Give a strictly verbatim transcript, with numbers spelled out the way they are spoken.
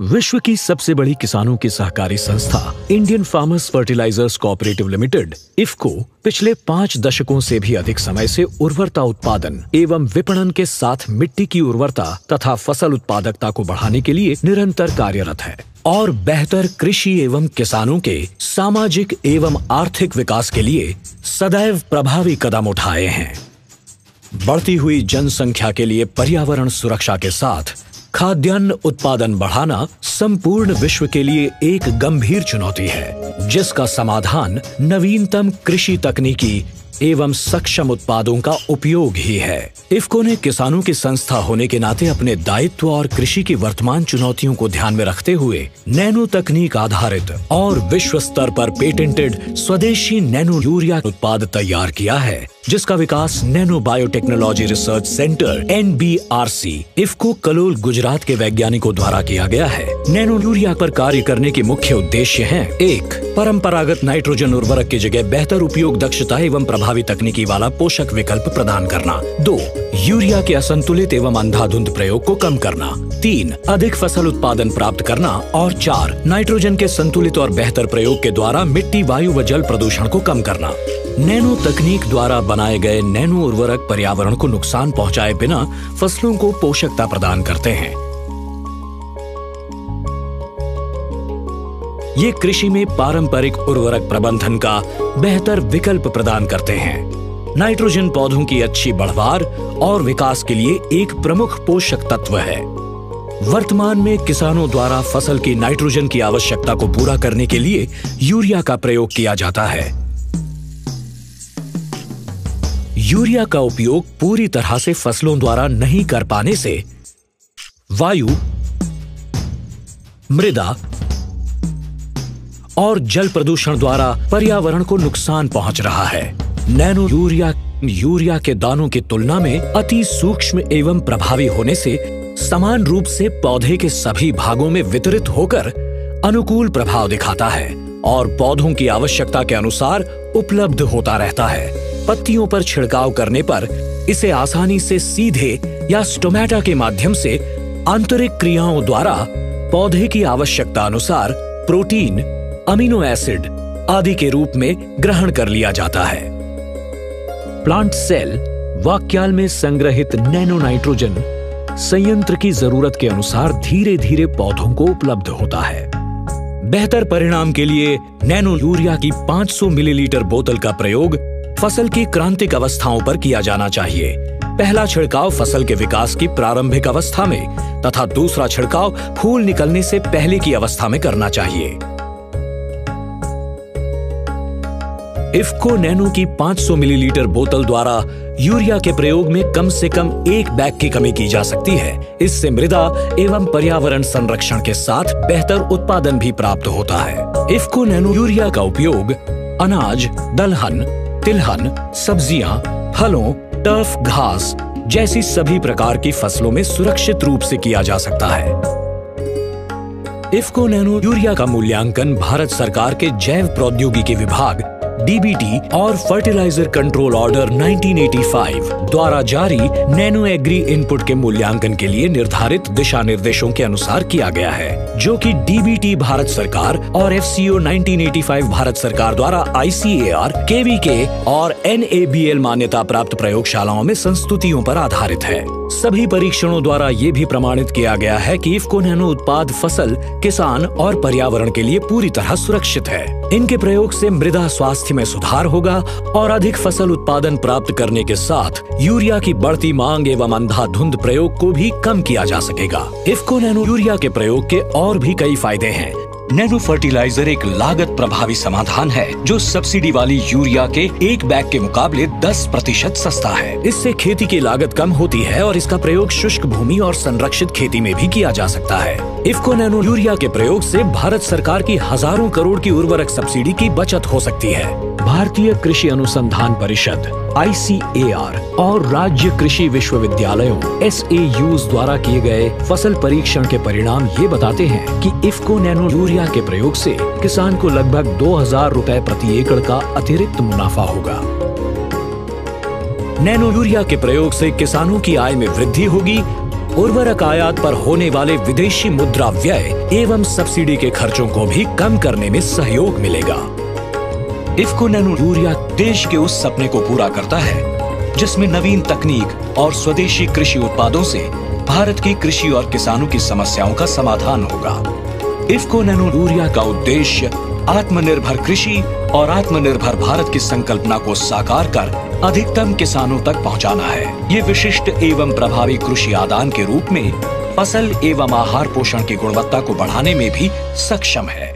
विश्व की सबसे बड़ी किसानों की सहकारी संस्था Indian farmers fertilisers cooperative limited IFFCO पिछले पाँच दशकों से भी अधिक समय से उर्वरता उत्पादन एवं विपणन के साथ मिट्टी की उर्वरता तथा फसल उत्पादकता को बढ़ाने के लिए निरंतर कार्यरत है और बेहतर कृषि एवं किसानों के सामाजिक एवं आर्थिक विकास के लिए सदैव प्रभावी कदम उठाए हैं। बढ़ती हुई जनसंख्या के लिए पर्यावरण सुरक्षा के साथ खाद्यान्न उत्पादन बढ़ाना संपूर्ण विश्व के लिए एक गंभीर चुनौती है, जिसका समाधान नवीनतम कृषि तकनीकी एवं सक्षम उत्पादों का उपयोग ही है। इफको ने किसानों की संस्था होने के नाते अपने दायित्व और कृषि की वर्तमान चुनौतियों को ध्यान में रखते हुए नैनो तकनीक आधारित और विश्व स्तर पर पेटेंटेड स्वदेशी नैनो यूरिया उत्पाद तैयार किया है, जिसका विकास nano biotechnology research centre N B R C IFFCO Kalol Gujarat के वैज्ञानिकों द्वारा किया गया है। नैनो यूरिया पर कार्य करने के मुख्य उद्देश्य हैं: एक, परंपरागत नाइट्रोजन उर्वरक की जगह बेहतर उपयोग दक्षता एवं प्रभावी तकनीकी वाला पोषक विकल्प प्रदान करना। दो, यूरिया के असंतुलित एवं अंधाधुंध प्रयोग को कम करना। तीन, अधिक फसल उत्पादन प्राप्त करना। और चार, नाइट्रोजन के संतुलित और बेहतर प्रयोग के द्वारा मिट्टी, वायु व जल प्रदूषण को कम करना। नैनो तकनीक द्वारा बनाए गए नैनो उर्वरक पर्यावरण को नुकसान पहुंचाए बिना फसलों को पोषकता प्रदान करते हैं। ये कृषि में पारंपरिक उर्वरक प्रबंधन का बेहतर विकल्प प्रदान करते हैं। नाइट्रोजन पौधों की अच्छी बढ़वार और विकास के लिए एक प्रमुख पोषक तत्व है। वर्तमान में किसानों द्वारा फसल की नाइट्रोजन की आवश्यकता को पूरा करने के लिए यूरिया का प्रयोग किया जाता है। यूरिया का उपयोग पूरी तरह से फसलों द्वारा नहीं कर पाने से वायु, मृदा और जल प्रदूषण द्वारा पर्यावरण को नुकसान पहुंच रहा है। नैनो यूरिया यूरिया के दानों की तुलना में अति सूक्ष्म एवं प्रभावी होने से समान रूप से पौधे के सभी भागों में वितरित होकर अनुकूल प्रभाव दिखाता है और पौधों की आवश्यकता के अनुसार उपलब्ध होता रहता है। पत्तियों पर छिड़काव करने पर इसे आसानी से सीधे या स्टोमेटा के माध्यम से आंतरिक क्रियाओं द्वारा पौधे की आवश्यकता अनुसार प्रोटीन, अमीनो एसिड आदि के रूप में ग्रहण कर लिया जाता है। प्लांट सेल वाक्याल में संग्रहित नैनो नाइट्रोजन संयंत्र की जरूरत के अनुसार धीरे धीरे पौधों को उपलब्ध होता है। बेहतर परिणाम के लिए नैनो यूरिया की पाँच सौ मिलीलीटर बोतल का प्रयोग फसल की क्रांतिक अवस्थाओं पर किया जाना चाहिए। पहला छिड़काव फसल के विकास की प्रारंभिक अवस्था में तथा दूसरा छिड़काव फूल निकलने से पहले की अवस्था में करना चाहिए। इफको नैनो की पाँच सौ मिलीलीटर बोतल द्वारा यूरिया के प्रयोग में कम से कम एक बैग की कमी की जा सकती है। इससे मृदा एवं पर्यावरण संरक्षण के साथ बेहतर उत्पादन भी प्राप्त होता है। इफको नैनो यूरिया का उपयोग अनाज, दलहन, तिलहन, सब्जियां, फलों, टर्फ घास जैसी सभी प्रकार की फसलों में सुरक्षित रूप से किया जा सकता है। इफको नैनो यूरिया का मूल्यांकन भारत सरकार के जैव प्रौद्योगिकी विभाग डी बी टी और fertiliser control order nineteen eighty five द्वारा जारी नैनो एग्री इनपुट के मूल्यांकन के लिए निर्धारित दिशा निर्देशों के अनुसार किया गया है, जो कि डी बी टी भारत सरकार और F C O nineteen eighty five Bharat सरकार द्वारा आई सी ए आर, के वी के और एन ए बी एल मान्यता प्राप्त प्रयोगशालाओं में संस्तुतियों पर आधारित है। सभी परीक्षणों द्वारा ये भी प्रमाणित किया गया है कि इफको नैनो उत्पाद फसल, किसान और पर्यावरण के लिए पूरी तरह सुरक्षित है। इनके प्रयोग से मृदा स्वास्थ्य में सुधार होगा और अधिक फसल उत्पादन प्राप्त करने के साथ यूरिया की बढ़ती मांग एवं अंधाधुंध प्रयोग को भी कम किया जा सकेगा। इफको नैनो यूरिया के प्रयोग के और भी कई फायदे हैं। नैनो फर्टिलाइजर एक लागत प्रभावी समाधान है जो सब्सिडी वाली यूरिया के एक बैग के मुकाबले दस प्रतिशत सस्ता है। इससे खेती की लागत कम होती है और इसका प्रयोग शुष्क भूमि और संरक्षित खेती में भी किया जा सकता है। इफको नैनो यूरिया के प्रयोग से भारत सरकार की हजारों करोड़ की उर्वरक सब्सिडी की बचत हो सकती है। भारतीय कृषि अनुसंधान परिषद आई सी ए आर और राज्य कृषि विश्वविद्यालयों एस ए यूज़ द्वारा किए गए फसल परीक्षण के परिणाम ये बताते हैं कि इफको नैनो यूरिया के प्रयोग से किसान को लगभग दो हजार रुपए प्रति एकड़ का अतिरिक्त मुनाफा होगा। नैनो यूरिया के प्रयोग से किसानों की आय में वृद्धि होगी उर्वरक आयात पर होने वाले विदेशी मुद्रा व्यय एवं सब्सिडी के खर्चों को भी कम करने में सहयोग मिलेगा। इफ्को नैनो यूरिया देश के उस सपने को पूरा करता है जिसमें नवीन तकनीक और स्वदेशी कृषि उत्पादों से भारत की कृषि और किसानों की समस्याओं का समाधान होगा। इफ्को नैनो यूरिया का उद्देश्य आत्मनिर्भर कृषि और आत्मनिर्भर भारत की संकल्पना को साकार कर अधिकतम किसानों तक पहुंचाना है। ये विशिष्ट एवं प्रभावी कृषि आदान के रूप में फसल एवं आहार पोषण की गुणवत्ता को बढ़ाने में भी सक्षम है।